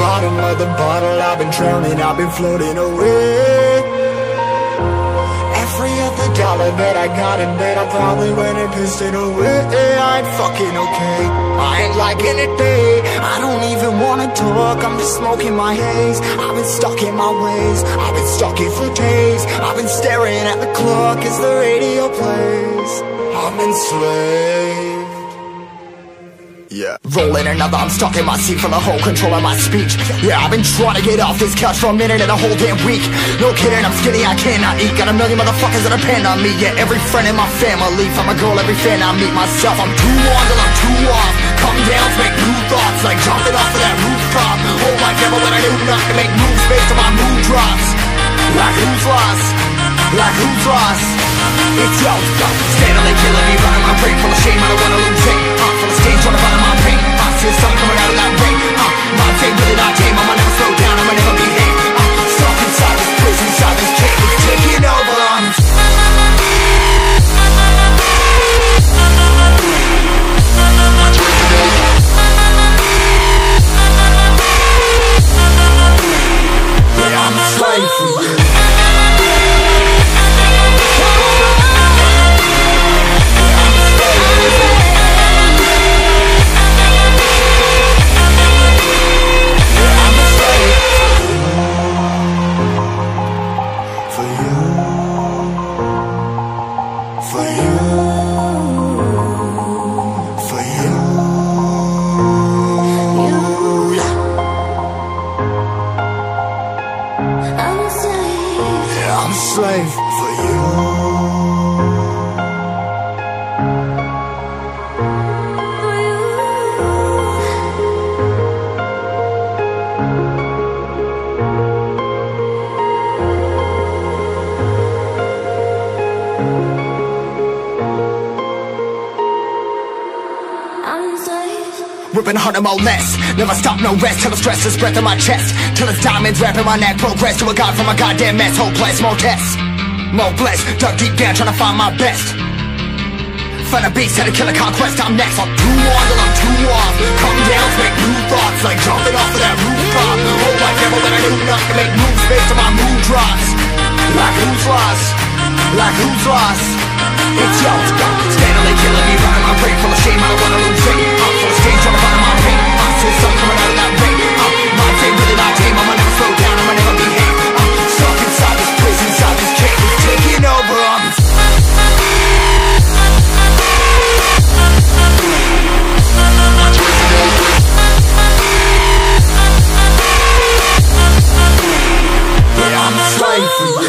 bottom of the bottle, I've been drowning, I've been floating away. Every other dollar that I got in bed, I probably went and pissed it away. I ain't fucking okay, I ain't liking it, babe. I don't even wanna talk, I'm just smoking my haze. I've been stuck in my ways, I've been stuck in for days. I've been staring at the clock as the radio plays. I'm enslaved. Yeah, rolling another, I'm stuck in my seat for the whole control of my speech. Yeah, I've been trying to get off this couch for a minute and a whole damn week. No kidding, I'm skinny, I cannot eat. Got a million motherfuckers that depend on me. Yeah, every friend in my family, from a girl, every fan I meet myself. I'm too on till I'm too off. Come down to make new thoughts, like jumping off of that rooftop. Oh my devil, when I knew not to make moves based on my mood drops. Like who's lost? Like who's lost? It's yo, steadily killing me, running my brain full of shame, I don't wanna lose it. Full of stage, trying to find my pain. See the sun coming out of that rain. My day really not tame, I'ma never slow down, I'ma never behave. Stuck inside this prison, inside this cage, it's taking over. Yeah, I'm a slave for you. I'm a slave for you. Ripping harder, more less. Never stop, no rest. Till the stress is breath in my chest. Till it's diamonds wrapping my neck. Progress to a god from a goddamn mess. Hopeless, more tests, more blessed. Dug deep down trying to find my best. Find a beast, had to kill a conquest. I'm next. I'm too on till I'm too off. Come down to make new thoughts, like jumping off of that rooftop. Oh my devil, when I knew not to make moves based on my mood drops. Like who's lost? Like who's lost? It's yo, steadily killing me, running my brain full of shame, I don't wanna lose it. I'm full of stage, trying to find my pain. See the sun coming out of that rain. My day really not tame, I'ma never slow down, I'ma never behave. Stuck inside this prison, inside this cage, it's taking over. Yeah, I'm a slave for you.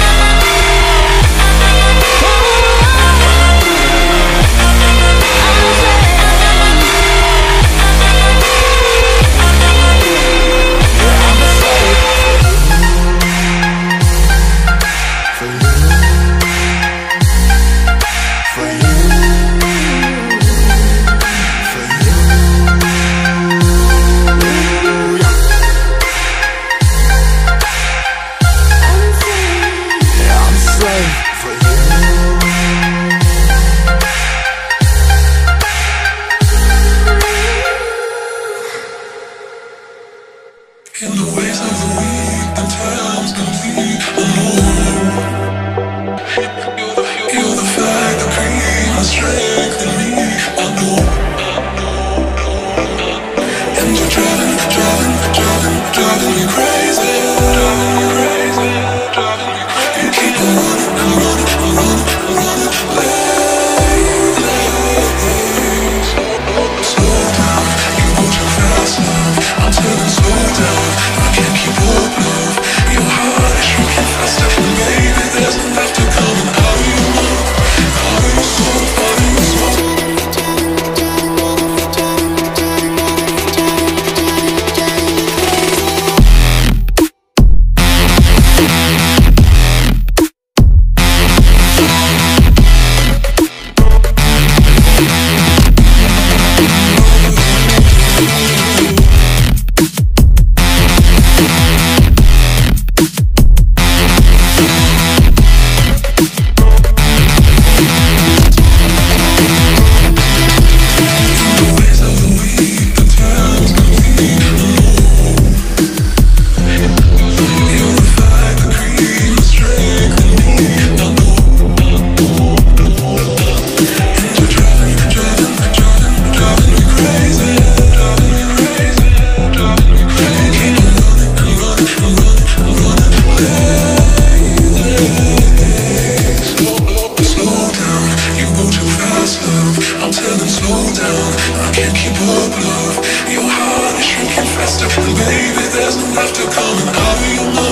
In the ways of the week, the time's complete alone. You're the fact that creates my strength in me. I know. And you're driving me crazy. You keep on running late. Slow down, you go too fast now. I'm turning slow down. I can't keep up, love. Your heart is shrinking faster, and baby, there's enough to come out of your mouth. Out of your soul, out of your soul. there's no after coming out of your mind.